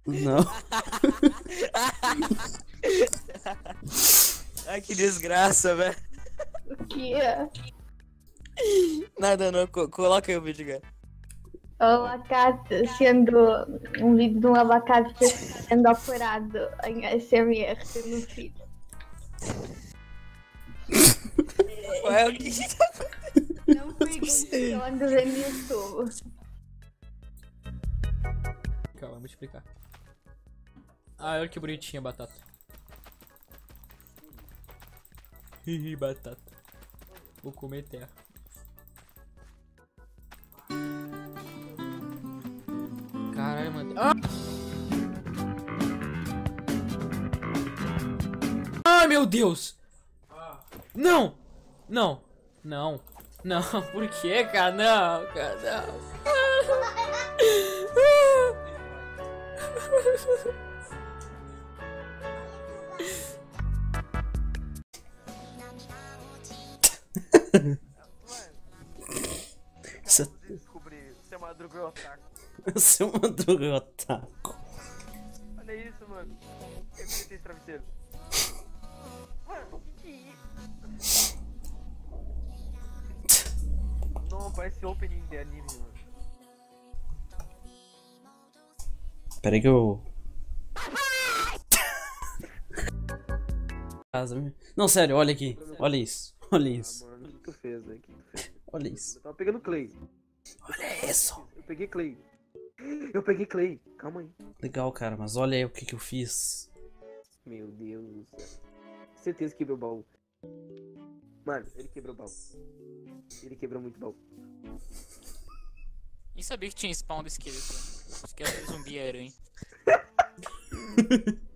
Não. Ai, que desgraça, velho. O que é? Nada não, coloca aí o vídeo, cara. O abacate sendo um vídeo de um abacate sendo operado em SMR no feed. Ué, o que tá... Não pergunte onde vem no YouTube. Calma, vou te explicar. Ah, olha que bonitinha a batata. Hihi, batata. Vou comer terra. Caralho, mano. Ah! Ai, meu Deus! Não! Não! Não! Não! Por que, cara? Não, cara, não! Descobri, você é Madruga e otaku. Seu Madruga é otaku. Olha isso, mano. Eu vi esse travesseiro. Mano, que isso? Não, parece opening de anime, mano. Pera aí que eu... Não, sério, olha aqui. Olha isso. Olha isso. Mano, o que tu fez, velho? O que tu fez? Olha isso. Eu tava pegando Clay. Olha isso. Eu peguei Clay. Eu peguei Clay. Calma aí. Legal, cara, mas olha aí o que eu fiz. Meu Deus do céu. Certeza que quebrou o baú. Mano, ele quebrou o baú. Ele quebrou muito o baú. Nem sabia que tinha spawn do esqueleto. Esqueleto zumbi aranha.